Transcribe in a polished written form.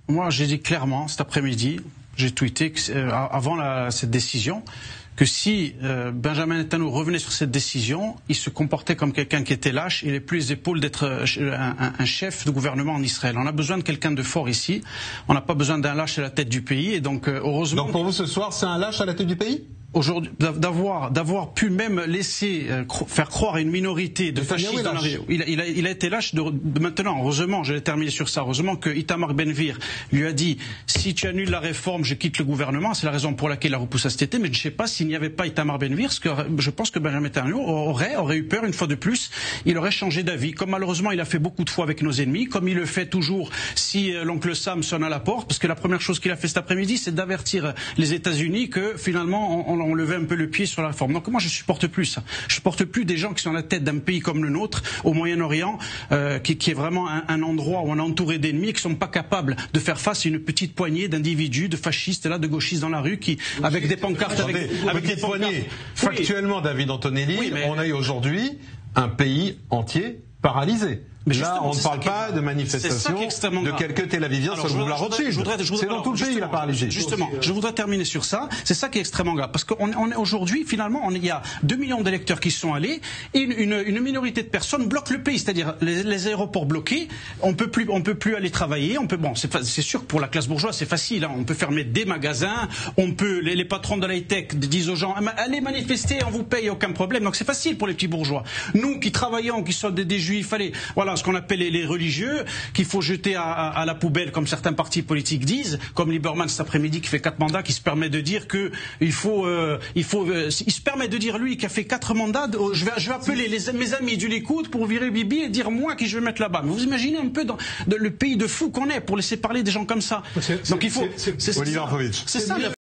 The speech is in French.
Moi, j'ai dit clairement cet après-midi, j'ai tweeté avant cette décision, que si Benjamin Netanyahu revenait sur cette décision, il se comportait comme quelqu'un qui était lâche, il n'est plus les épaules d'être un chef de gouvernement en Israël. On a besoin de quelqu'un de fort ici, on n'a pas besoin d'un lâche à la tête du pays, et donc heureusement... Donc pour vous ce soir, c'est un lâche à la tête du pays ? Aujourd'hui, d'avoir pu même laisser faire croire à une minorité de fascistes dans la région. Il a été lâche maintenant, heureusement, je vais terminer sur ça, heureusement que Itamar Ben-Gvir lui a dit si tu annules la réforme, je quitte le gouvernement, c'est la raison pour laquelle il a repoussé cet été, mais je ne sais pas s'il n'y avait pas Itamar Ben-Gvir, parce que je pense que Benjamin Netanyahu aurait eu peur une fois de plus, il aurait changé d'avis, comme malheureusement il a fait beaucoup de fois avec nos ennemis, comme il le fait toujours si l'oncle Sam sonne à la porte, parce que la première chose qu'il a fait cet après-midi, c'est d'avertir les États-Unis que finalement on levait un peu le pied sur la réforme. Donc moi je supporte plus ça. Je supporte plus des gens qui sont à la tête d'un pays comme le nôtre, au Moyen-Orient, qui est vraiment un endroit où on est entouré d'ennemis, qui sont pas capables de faire face à une petite poignée d'individus, de fascistes, là, de gauchistes dans la rue, qui avec des pancartes, avec des poignées. Factuellement, David Antonelli, on a eu aujourd'hui un pays entier paralysé. Mais là, on ne parle pas de manifestations de quelques Tel-Aviviens sur le boulevard Rothschild. C'est dans tout le pays la paralysie. Justement, je voudrais terminer sur ça. C'est ça qui est extrêmement grave. Parce qu'aujourd'hui, finalement, il y a 2 millions d'électeurs qui sont allés et une minorité de personnes bloquent le pays. C'est-à-dire les aéroports bloqués, on peut plus aller travailler. C'est sûr que pour la classe bourgeoise, c'est facile. Hein. On peut fermer des magasins. Les patrons de l'high-tech disent aux gens allez manifester, on vous paye, aucun problème. Donc c'est facile pour les petits bourgeois. Nous qui travaillons, qui sommes des juifs, ce qu'on appelle les religieux, qu'il faut jeter à la poubelle, comme certains partis politiques disent, comme Lieberman cet après-midi qui fait 4 mandats, qui se permet de dire que il se permet de dire lui qui a fait 4 mandats, je vais appeler mes amis du Likoud pour virer Bibi et dire moi qui je vais mettre là-bas. Mais vous imaginez un peu dans le pays de fous qu'on est pour laisser parler des gens comme ça. Donc il faut, Oliver Hovitch. C'est ça.